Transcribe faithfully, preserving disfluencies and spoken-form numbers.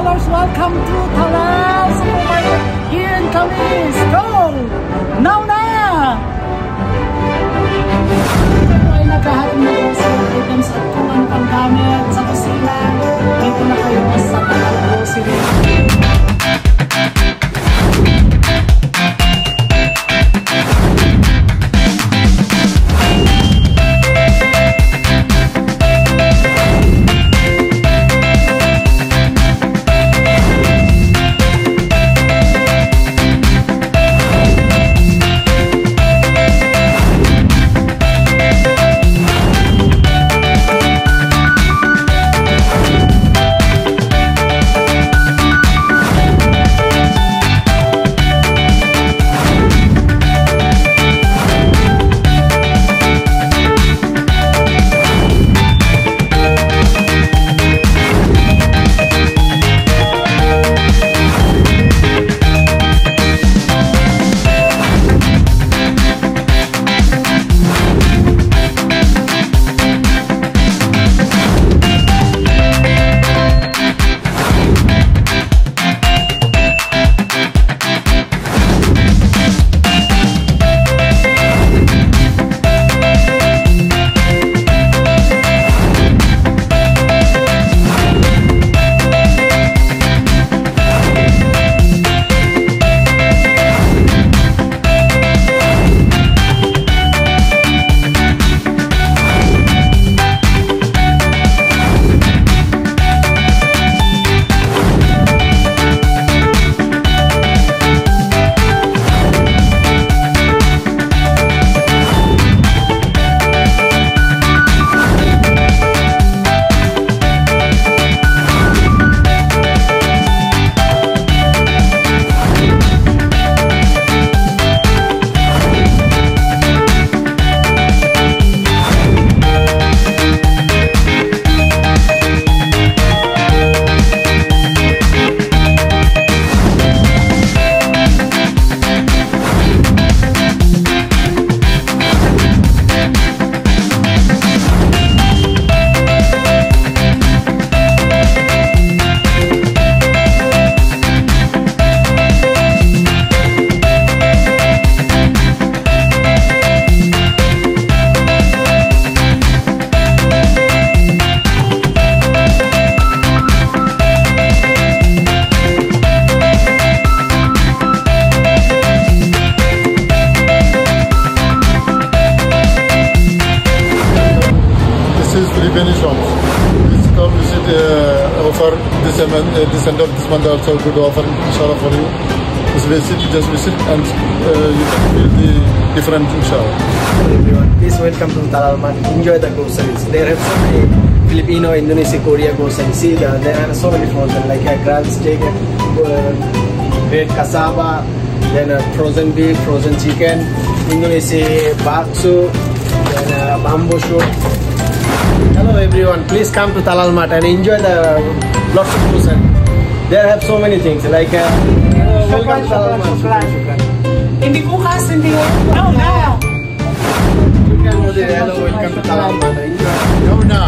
followers, welcome to Talal Supermarket here in Calis. Go! Now na! Ito ay naghahatid na grocery items at kung ano pang gamit sa kusina. Dito na kayo sa Talal Grocery. Please come visit uh, offer this, uh, this end of this month also good offer inshallah for you. Just visit, just visit and uh, you can feel the difference inshallah. Hello everyone, please welcome to Talal Mart. Enjoy the groceries. There have so many Filipino, Indonesian, Korea groceries. See, the, there are so many frozen like a crab steak, uh, red cassava, then uh, frozen beef, frozen chicken, Indonesian bakso, then uh, bamboo shoot. Hello everyone, please come to Talal Mart and enjoy the lots of groceries. There have so many things like uh, welcome to Talal Mart. Hindi bukas, hindi now, now. Hello, welcome to Talal Mart. Enjoy. Go now.